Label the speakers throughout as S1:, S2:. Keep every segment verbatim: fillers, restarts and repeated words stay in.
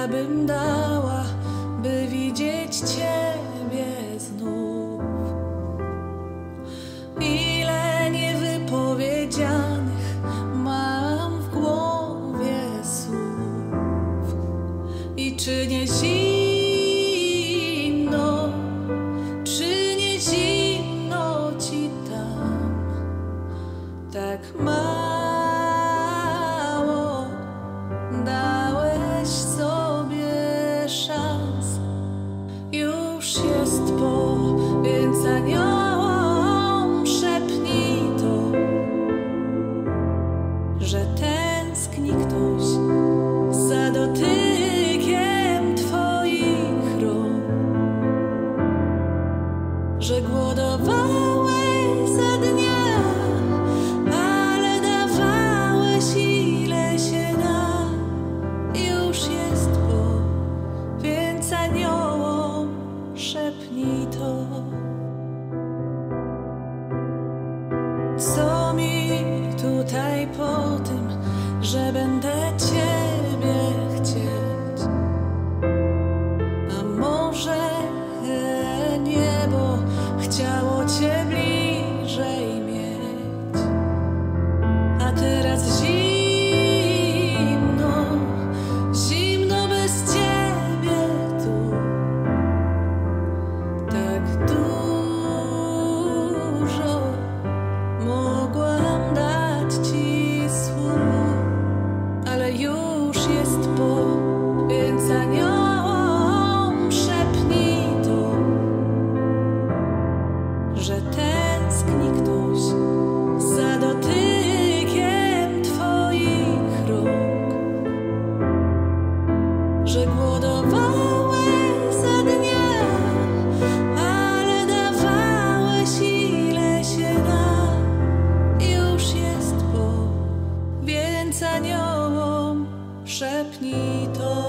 S1: ja bym dała, by widzieć Ciebie znów. Ile niewypowiedzianych mam w głowie słów. I czy nie zimno, czy nie zimno Ci tam tak mało dałeś sobie szans. Już jest po, więc aniołom szepnij to, że tęskni ktoś za dotykiem Twoich rąk, że głodowałeś za dnia, ale dawałeś ile się da. Już jest po, więc aniołom szepnij to. Co mi tutaj po tym, że będę Ciebie chcieć? A może niebo chciało Cię bliżej mieć? A teraz zimno, zimno bez Ciebie tu. Tak dużo mogłam dać Ci słów, ale już jest po, więc aniołom szepnij to, że tęskni ktoś za dotykiem Twoich rąk, że głodowałeś za dnia, ale dawałeś ile się da. Już jest po, więc aniołom szepnij to.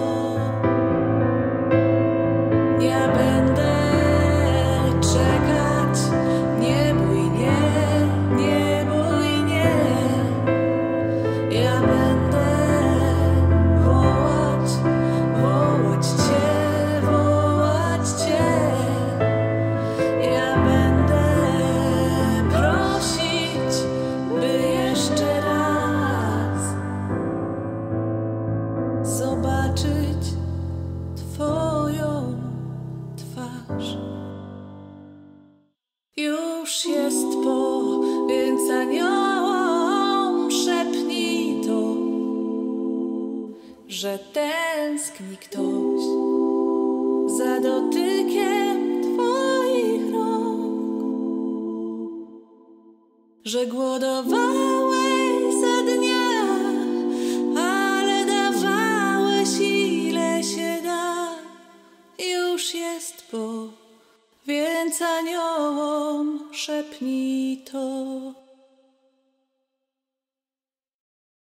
S1: Ja będę czekać, nie bój nie, nie bój nie. Ja będę wołać, wołać Cię, wołać Cię. Ja będę prosić, by jeszcze raz zobaczyć Twoją twarz. Już jest po, więc aniołom szepnij to, że tęskni ktoś za dotykiem Twoich rąk, że głodowałeś za dnia, ale dawałeś ile się da. Już jest po, więc aniołom szepnij to.